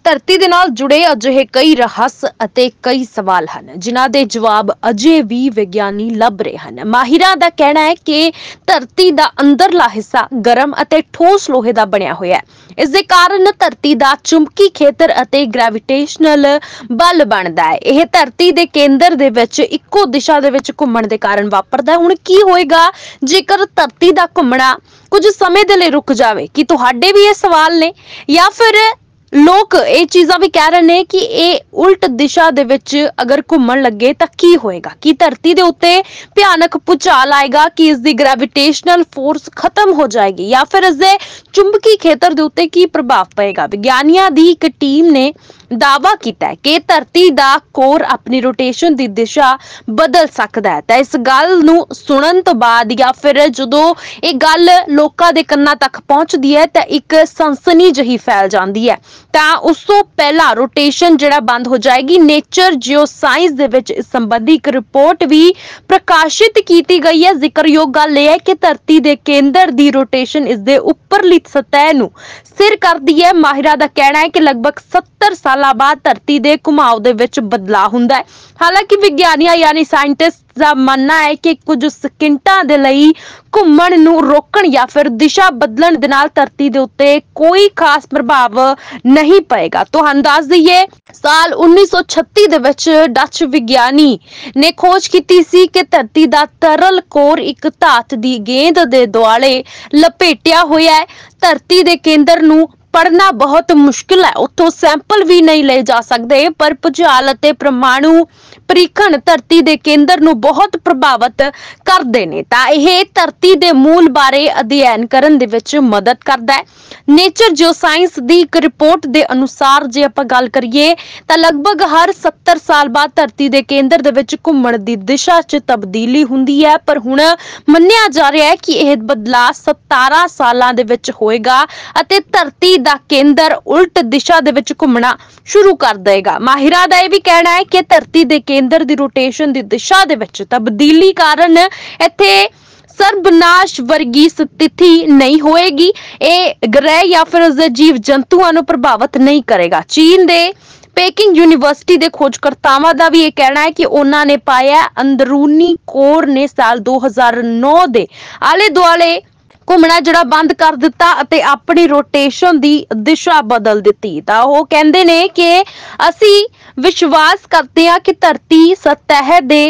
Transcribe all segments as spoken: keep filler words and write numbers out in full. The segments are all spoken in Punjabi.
ਧਰਤੀ ਦੇ ਨਾਲ ਜੁੜੇ ਅਜਿਹੇ ਕਈ ਰਹੱਸ ਅਤੇ ਕਈ ਸਵਾਲ ਹਨ ਜਿਨ੍ਹਾਂ ਦੇ ਜਵਾਬ ਅਜੇ ਵੀ ਵਿਗਿਆਨੀ ਲੱਭ ਰਹੇ ਹਨ। ਮਾਹਿਰਾਂ ਦਾ ਕਹਿਣਾ ਹੈ ਕਿ ਧਰਤੀ ਦਾ ਅੰਦਰਲਾ ਹਿੱਸਾ ਗਰਮ ਅਤੇ ਠੋਸ ਲੋਹੇ ਦਾ ਬਣਿਆ ਹੋਇਆ ਹੈ। ਇਸ ਦੇ ਕਾਰਨ ਧਰਤੀ ਦਾ ਚੁੰਬਕੀ ਖੇਤਰ ਅਤੇ ਗ੍ਰੈਵਿਟੇਸ਼ਨਲ ਬਲ ਬਣਦਾ ਹੈ। ਇਹ ਧਰਤੀ ਦੇ ਕੇਂਦਰ ਦੇ ਵਿੱਚ ਇੱਕੋ ਦਿਸ਼ਾ ਦੇ ਵਿੱਚ ਘੁੰਮਣ ਦੇ ਕਾਰਨ ਵਾਪਰਦਾ ਹੈ। ਹੁਣ ਕੀ ਹੋਏਗਾ ਜੇਕਰ ਧਰਤੀ ਦਾ ਘੁੰਮਣਾ ਕੁਝ ਸਮੇਂ ਦੇ ਲਈ ਰੁਕ ਜਾਵੇ? ਕਿ ਤੁਹਾਡੇ ਵੀ ਇਹ ਸਵਾਲ ਨੇ ਜਾਂ ਫਿਰ ਲੋਕ ਇਹ ਚੀਜ਼ਾਂ ਵੀ ਕਹਿ ਰਹੇ ਨੇ ਕਿ ਇਹ ਉਲਟ ਦਿਸ਼ਾ ਦੇ ਵਿੱਚ ਅਗਰ ਘੁੰਮਣ ਲੱਗੇ ਤਾਂ ਕੀ ਹੋਏਗਾ? ਕਿ ਧਰਤੀ ਦੇ ਉੱਤੇ ਭਿਆਨਕ ਭੂਚਾਲ ਆਏਗਾ? ਕਿ ਇਸ ਦੀ ਗ੍ਰੈਵਿਟੇਸ਼ਨਲ ਫੋਰਸ ਖਤਮ ਹੋ ਜਾਏਗੀ ਜਾਂ ਫਿਰ ਇਸ ਦੇ ਚੁੰਬਕੀ ਖੇਤਰ ਦੇ ਉੱਤੇ ਕੀ ਪ੍ਰਭਾਵ ਪਏਗਾ? ਵਿਗਿਆਨੀਆਂ ਦੀ ਇੱਕ ਟੀਮ ਨੇ ਦਾਅਵਾ ਕੀਤਾ ਹੈ ਕਿ ਧਰਤੀ ਦਾ ਕੋਰ ਆਪਣੀ ਰੋਟੇਸ਼ਨ ਦੀ ਦਿਸ਼ਾ ਬਦਲ ਸਕਦਾ ਹੈ। ਤਾਂ ਇਸ ਗੱਲ ਨੂੰ ਸੁਣਨ ਤੋਂ ਬਾਅਦ ਜਾਂ ਫਿਰ ਜਦੋਂ ਇਹ ਗੱਲ ਲੋਕਾਂ ਦੇ ਕੰਨਾਂ ਤੱਕ ਪਹੁੰਚਦੀ ਹੈ ਤਾਂ ਇੱਕ ਸਨਸਨੀ ਜਿਹੀ ਫੈਲ ਜਾਂਦੀ ਹੈ। ਤਾਂ ਉਸ ਤੋਂ ਪਹਿਲਾਂ ਰੋਟੇਸ਼ਨ ਜਿਹੜਾ ਬੰਦ ਹੋ ਜਾਏਗੀ। ਨੇਚਰ ਜਿਓਸਾਇੰਸ ਦੇ ਵਿੱਚ ਇਸ ਸੰਬੰਧੀ ਇੱਕ ਰਿਪੋਰਟ ਵੀ ਪ੍ਰਕਾਸ਼ਿਤ ਕੀਤੀ ਗਈ ਹੈ। ਜ਼ਿਕਰਯੋਗ ਗੱਲ ਇਹ ਹੈ ਕਿ ਧਰਤੀ ਦੇ ਕੇਂਦਰ ਦੀ ਰੋਟੇਸ਼ਨ ਇਸ ਦੇ ਉੱਪਰਲੀ ਸਤਹ ਨੂੰ ਸਥਿਰ ਕਰਦੀ ਹੈ। ਮਾਹਿਰਾਂ ਦਾ ਕਹਿਣਾ ਹੈ ਕਿ ਲਗਭਗ ਸੱਤਰ ਸਾਲਾਂ ਬਾਅਦ ਧਰਤੀ ਦੇ ਘੁਮਾਵ ਦੇ ਵਿੱਚ ਬਦਲਾਅ ਹੁੰਦਾ ਹੈ। ਹਾਲਾਂਕਿ ਵਿਗਿਆਨੀਆਂ ਯਾਨੀ ਸਾਇੰਟਿਸਟ ਦਾ ਮੰਨਣਾ ਹੈ ਕਿ ਕੁਝ ਸਕਿੰਟਾਂ ਦੇ ਲਈ ਘੁੰਮਣ ਨੂੰ ਰੋਕਣ ਜਾਂ ਫਿਰ ਦਿਸ਼ਾ ਬਦਲਣ ਦੇ ਨਾਲ ਧਰਤੀ ਦੇ ਉੱਤੇ ਕੋਈ ਖਾਸ ਪ੍ਰਭਾਵ ਨਹੀਂ ਪਏਗਾ। ਤੁਹਾਨੂੰ ਦੱਸ ਦਈਏ ਸਾਲ ਉੱਨੀ ਸੌ ਛੱਤੀ ਦੇ ਵਿੱਚ ਡੱਚ ਵਿਗਿਆਨੀ ਨੇ ਖੋਜ ਕੀਤੀ ਸੀ ਕਿ ਧਰਤੀ ਦਾ ਤਰਲ ਕੋਰ ਇੱਕ ਧਾਤ ਦੀ ਗੇਂਦ ਦੇ ਦੁਆਲੇ ਲਪੇਟਿਆ ਹੋਇਆ ਹੈ। ਧਰਤੀ ਦੇ ਕੇਂਦਰ ਨੂੰ ਪੜਨਾ ਬਹੁਤ ਮੁਸ਼ਕਿਲ ਹੈ, ਉੱਥੋਂ ਸੈਂਪਲ ਵੀ ਨਹੀਂ ਲਏ ਜਾ ਸਕਦੇ, ਪਰ ਭੂਚਾਲ ਅਤੇ ਪਰਮਾਣੂ ਪ੍ਰੀਖਣ ਧਰਤੀ ਦੇ ਕੇਂਦਰ ਨੂੰ ਬਹੁਤ ਪ੍ਰਭਾਵਿਤ ਕਰਦੇ ਨੇ। ਤਾਂ ਇਹ ਧਰਤੀ ਦੇ ਮੂਲ ਬਾਰੇ ਅਧਿਐਨ ਕਰਨ ਦੇ ਵਿੱਚ ਮਦਦ ਕਰਦਾ ਹੈ। ਨੇਚਰ ਜਿਓਸਾਇੰਸ ਦੀ ਇੱਕ ਰਿਪੋਰਟ ਦੇ ਅਨੁਸਾਰ ਜੇ ਆਪਾਂ ਗੱਲ ਕਰੀਏ ਤਾਂ ਲਗਭਗ ਹਰ ਸੱਤਰ ਸਾਲ ਬਾਅਦ ਧਰਤੀ ਦੇ ਕੇਂਦਰ ਦੇ ਵਿੱਚ ਘੁੰਮਣ ਦੀ ਦਿਸ਼ਾ 'ਚ ਤਬਦੀਲੀ ਹੁੰਦੀ ਹੈ, ਪਰ ਹੁਣ ਮੰਨਿਆ ਜਾ ਰਿਹਾ ਹੈ ਕਿ ਇਹ ਬਦਲਾਅ ਸਤਾਰਾਂ ਸਾਲਾਂ ਦੇ ਵਿੱਚ ਹੋਏਗਾ ਅਤੇ ਧਰਤੀ ਦਾ ਕੇਂਦਰ ਉਲਟ ਦਿਸ਼ਾ ਦੇ ਵਿੱਚ ਘੁੰਮਣਾ ਸ਼ੁਰੂ ਕਰ ਦੇਗਾ। ਮਾਹਿਰਾਂ ਦਾ ਇਹ ਵੀ ਕਹਿਣਾ ਹੈ ਕਿ ਧਰਤੀ ਦੇ ਕੇਂਦਰ ਦੀ ਰੋਟੇਸ਼ਨ ਦੀ ਦਿਸ਼ਾ ਦੇ ਵਿੱਚ ਤਬਦੀਲੀ ਕਾਰਨ ਇੱਥੇ ਸਰਬਨਾਸ਼ ਵਰਗੀ ਸਥਿਤੀ ਨਹੀਂ ਹੋਏਗੀ। ਇਹ ਗ੍ਰਹਿ ਜਾਂ ਫਿਰ ਉਸਦੇ ਜੀਵ ਜੰਤੂਆਂ ਨੂੰ ਪ੍ਰਭਾਵਿਤ ਨਹੀਂ ਕਰੇਗਾ। ਚੀਨ ਦੇ ਪੇਕਿੰਗ ਯੂਨੀਵਰਸਿਟੀ ਦੇ ਖੋਜਕਰਤਾਵਾਂ ਦਾ ਵੀ ਇਹ ਕਹਿਣਾ ਹੈ ਕਿ ਉਹਨਾਂ ਨੇ ਪਾਇਆ ਅੰਦਰੂਨੀ ਕੋਰ ਨੇ ਸਾਲ ਦੋ ਹਜ਼ਾਰ ਨੌ ਦੇ ਆਲੇ ਦੁਆਲੇ ਘੁੰਮਣਾ ਜਿਹੜਾ ਬੰਦ ਕਰ ਦਿੱਤਾ ਅਤੇ ਆਪਣੀ ਰੋਟੇਸ਼ਨ ਦੀ ਦਿਸ਼ਾ ਬਦਲ ਦਿੱਤੀ। ਤਾਂ ਉਹ ਕਹਿੰਦੇ ਨੇ ਕਿ ਅਸੀਂ ਵਿਸ਼ਵਾਸ ਕਰਦੇ ਹਾਂ ਕਿ ਧਰਤੀ ਸਤਹ ਦੇ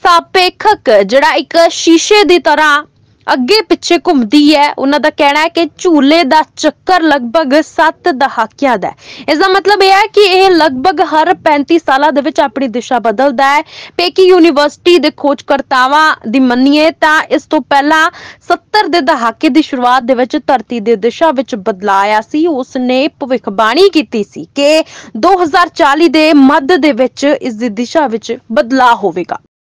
ਸਾਪੇਖਕ ਜਿਹੜਾ ਇੱਕ ਸ਼ੀਸ਼ੇ ਦੀ ਤਰ੍ਹਾਂ ਅੱਗੇ ਪਿੱਛੇ ਘੁੰਮਦੀ ਹੈ। ਉਹਨਾਂ ਦਾ ਕਹਿਣਾ ਹੈ ਕਿ ਝੂਲੇ ਦਾ ਚੱਕਰ ਲਗਭਗ ਸੱਤ ਦਹਾਕਿਆਂ ਦਾ ਹੈ। ਇਸ ਦਾ ਮਤਲਬ ਇਹ ਹੈ ਕਿ ਇਹ ਲਗਭਗ ਹਰ ਪੈਂਤੀ ਸਾਲਾਂ ਦੇ ਵਿੱਚ ਆਪਣੀ ਦਿਸ਼ਾ ਬਦਲਦਾ ਹੈ। ਪੇਕੀ ਯੂਨੀਵਰਸਿਟੀ ਦੇ ਖੋਜਕਰਤਾਵਾਂ ਦੀ ਮੰਨੀਏ ਤਾਂ ਇਸ ਤੋਂ ਪਹਿਲਾਂ ਸੱਤਰ ਦੇ ਦਹਾਕੇ ਦੀ ਸ਼ੁਰੂਆਤ ਦੇ ਵਿੱਚ ਧਰਤੀ ਦੀ ਦਿਸ਼ਾ ਵਿੱਚ ਬਦਲਾਅ ਆਇਆ ਸੀ। ਉਸ ਨੇ ਭਵਿੱਖਬਾਣੀ ਕੀਤੀ ਸੀ ਕਿ ਦੋ ਹਜ਼ਾਰ ਚਾਲੀ ਦੇ ਮੱਧ ਦੇ ਵਿੱਚ ਇਸ ਦੀ ਦਿਸ਼ਾ ਵਿੱਚ ਬਦਲਾਅ ਹੋਵੇਗਾ।